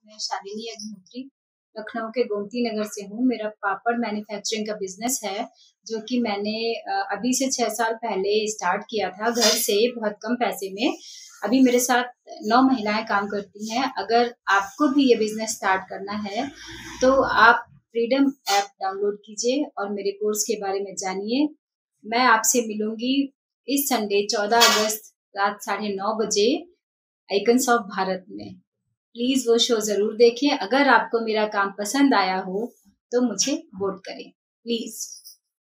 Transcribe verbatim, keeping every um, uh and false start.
मैं शालिनी अग्निहोत्री लखनऊ के गोमती नगर से हूँ। मेरा पापड़ मैन्युफैक्चरिंग का बिजनेस है, जो कि मैंने अभी से छह साल पहले स्टार्ट किया था घर से, बहुत कम पैसे में। अभी मेरे साथ नौ महिलाएं काम करती हैं। अगर आपको भी ये बिजनेस स्टार्ट करना है तो आप फ्रीडम ऐप डाउनलोड कीजिए और मेरे कोर्स के बारे में जानिए। मैं आपसे मिलूंगी इस संडे चौदह अगस्त रात साढ़े नौ बजे आइकन्स ऑफ भारत में। प्लीज वो शो जरूर देखें। अगर आपको मेरा काम पसंद आया हो तो मुझे वोट करें प्लीज।